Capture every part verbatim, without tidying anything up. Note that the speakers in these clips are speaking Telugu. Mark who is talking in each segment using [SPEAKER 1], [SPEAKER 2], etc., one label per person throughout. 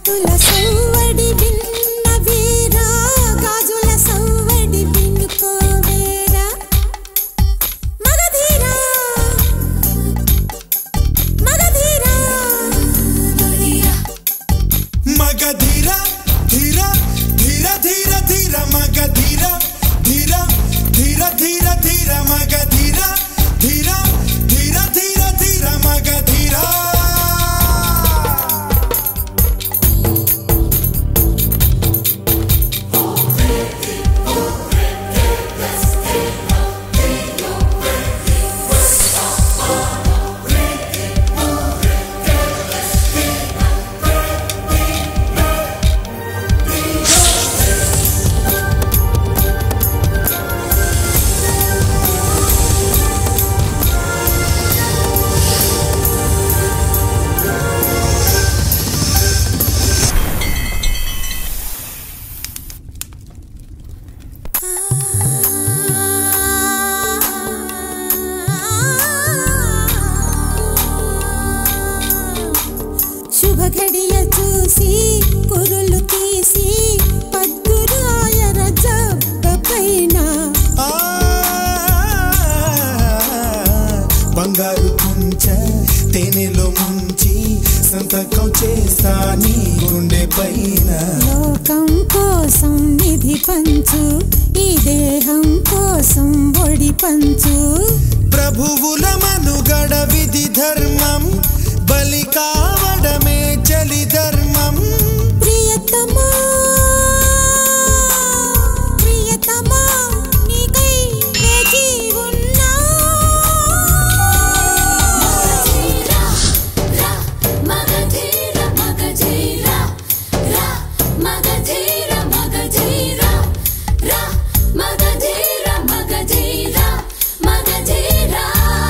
[SPEAKER 1] కత్తుల సవ్వడి విన్న వీరా గాజుల సవ్వడి వినుకోవేరా మగధీరా మగధీరా
[SPEAKER 2] మగధీరా ధీరా ధీర ధీర ధీర మగధీరా ధీరా ధీర ధీర ధీర మగధీరా ధీరా ధీర ధీర ధీర మగధీరా
[SPEAKER 1] శుభఘడియ చూసి కురులు తీసి పద్దురాయర జబ్బ పైన
[SPEAKER 2] బంగారు కుంచ తేనెలో ముంచి సంతకం చేస్తా నీ గుండె పైన
[SPEAKER 1] లోకం కోసం నిధి పంచు ఈ దేహం కోసం ఒడి పంచు
[SPEAKER 2] ప్రభువుల మనుగడ విధి ధర్మం బలి కావడమే చలి ధర్మం
[SPEAKER 1] ప్రియతమా ప్రియతమా నీకై వేచి ఉన్నా మగధీరా మగధీరా రా మగధీరా మగధీరా రా మగధీరా మగధీరా మగధీరా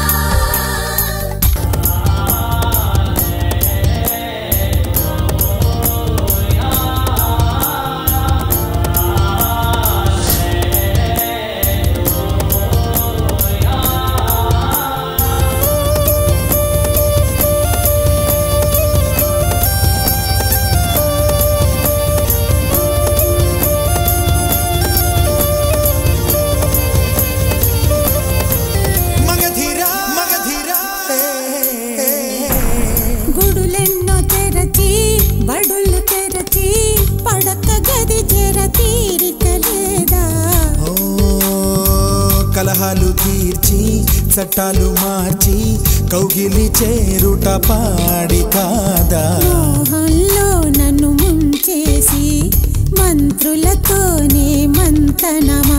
[SPEAKER 2] మగధీరా మగధీరా
[SPEAKER 1] గుడులెన్నో తెరచి బడులు తెరచి పడక గది చెర తీరిక లేదా
[SPEAKER 2] ఓ కలహాలు తీర్చి చట్టాలు మార్చి కౌగిలి చేరుట పాడి కాదా
[SPEAKER 1] మోహంలో నన్ను ముంచేసి మంత్రులతోనే మంతనమా